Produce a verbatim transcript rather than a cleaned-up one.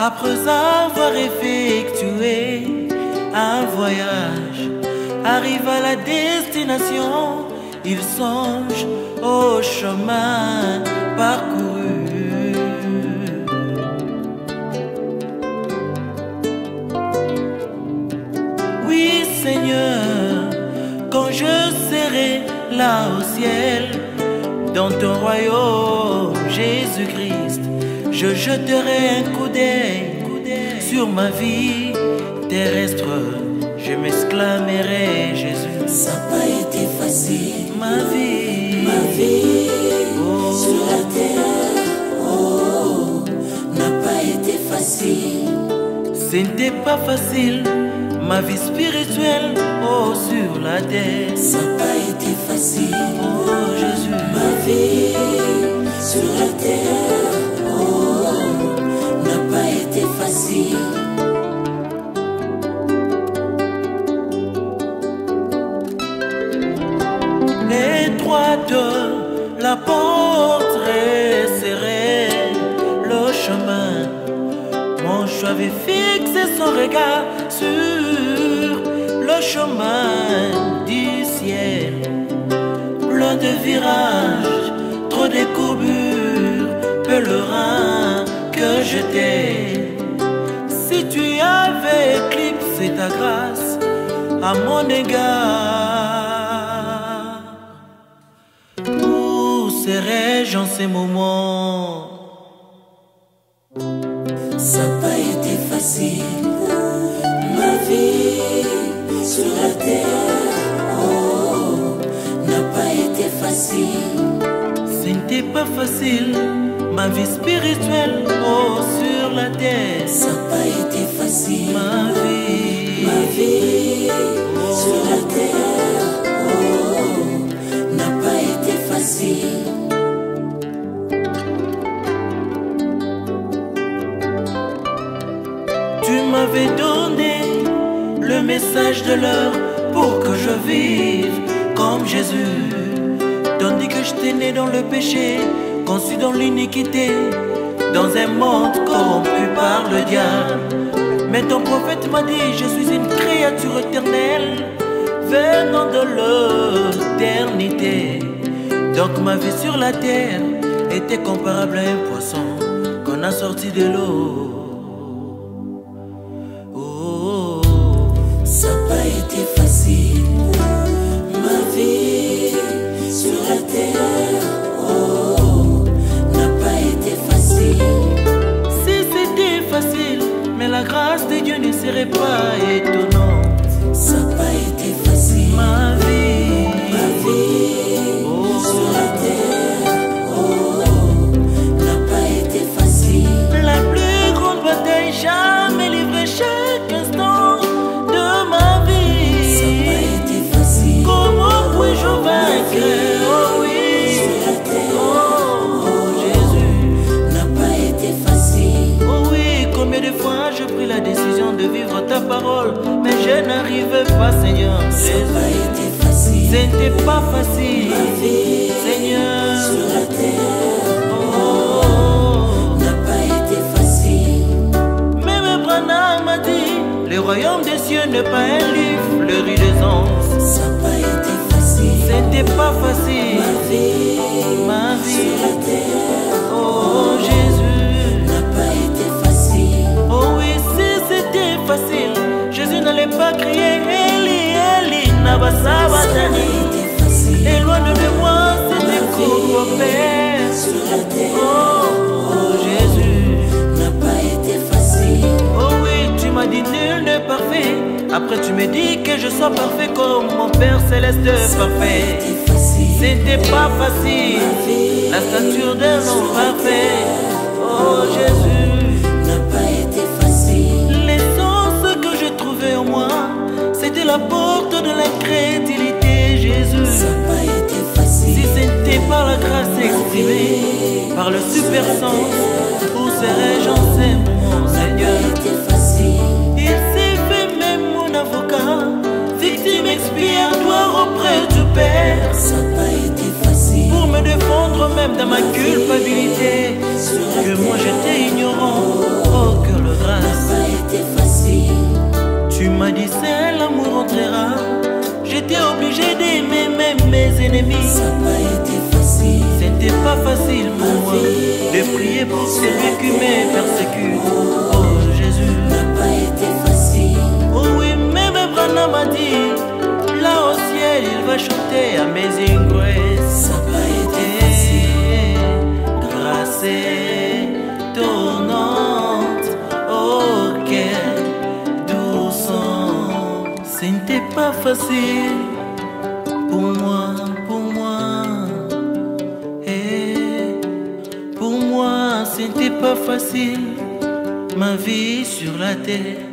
Après avoir effectué un voyage, arrive à la destination, il songe au chemin parcouru. Oui Seigneur, quand je serai là au ciel, dans ton royaume Jésus-Christ, je jeterai un coup d'œil sur ma vie terrestre. Je m'exclamerai Jésus. Ça n'a pas été facile, ma vie, ma vie oh, sur la terre, oh, n'a pas été facile. Ce n'était pas facile, ma vie spirituelle, oh, sur la terre. Ça n'a pas été facile, oh Jésus. Ma vie sur la terre, oh, n'a pas été facile. Étroite, la porte resserrée, le chemin. Mon choix avait fixé son regard sur le chemin du ciel. Plein de virages, trop de courbures, pèlerin que j'étais. Si tu avais éclipsé ta grâce à mon égard, où serais-je en ces moments? Ça n'a pas été facile, ma vie sur la terre, oh, n'a pas été facile. Ce n'était pas facile, ma vie spirituelle, oh, sur la terre. Ça n'a pas été facile, ma vie, ma vie oh, sur la terre, oh, n'a pas été facile. Tu m'avais donné le message de l'heure pour que je vive comme Jésus. Tandis que je t'ai né dans le péché, conçu dans l'iniquité, dans un monde corrompu par le diable. Mais ton prophète m'a dit, je suis une créature éternelle, venant de l'éternité. Donc ma vie sur la terre était comparable à un poisson qu'on a sorti de l'eau. Ça n'a pas été facile, ma vie sur la terre, oh, n'a pas été facile. Si c'était facile, mais la grâce de Dieu ne serait pas étonnante. Ça n'a pas été facile, ma vie, ma vie oh, sur la terre, oh, n'a pas été facile. La plus grande bataille jamais livrée chaque instant de ma vie. Ça n'a pas été facile. Comment puis-je vaincre? Oh oui, sur la terre, oh, oh Jésus, n'a pas été facile. oh oui, combien de fois j'ai pris la décision de vivre ta parole, mais je n'arrivais pas, Seigneur. Ça Jésus, n'a pas été facile. ce n'était pas facile, Ma vie Seigneur. sur la terre, Oh, n'a pas été facile. même Branham m'a dit, le royaume des cieux n'est pas un livre, le riz des anges. Ça n'a pas été facile. C'était pas facile, Ma vie ma vie, sur la terre, oh Jésus. n'a pas été facile. Oh oui, si c'était facile, Jésus n'allait pas crier Eli, Eli, Nabasabatani. Été facile. Éloigne de moi cette courbe, Père. Sur la terre, Oh, oh Jésus. n'a pas été facile. Oh oui, tu m'as dit nul n'est parfait. Après tu me dis que je sois parfait comme mon Père Céleste parfait. Été facile. C'était pas facile, la stature d'un homme parfait. Oh Jésus, N'a pas été facile. l'essence que j'ai trouvée en moi, c'était la porte de l'incrédulité, Jésus. Ça n'a pas été Si facile. ce n'était pas la grâce exprimée par le super sens, où serais-je en ces moments, Seigneur? N'a pas été facile. Il s'est fait même mon avocat, victime expiatoire auprès du Père, Ça n'a pas été facile. pour me défendre même dans ma culpabilité, que moi j'étais ignorant. Oh, que le j'ai d'aimer même mes ennemis. Ça n'a pas été facile. C'était pas facile pour moi de prier pour celui qui me persécute. Oh Jésus, N'a pas été facile. oh oui, même Branham m'a dit, là au ciel il va chanter Amazing Grace. Ça n'a pas été facile. Grâce étonnante, oh quel doux son. Ce n'était pas facile pour moi, pour moi. Eh, pour moi, ce n'était pas facile, ma vie sur la terre.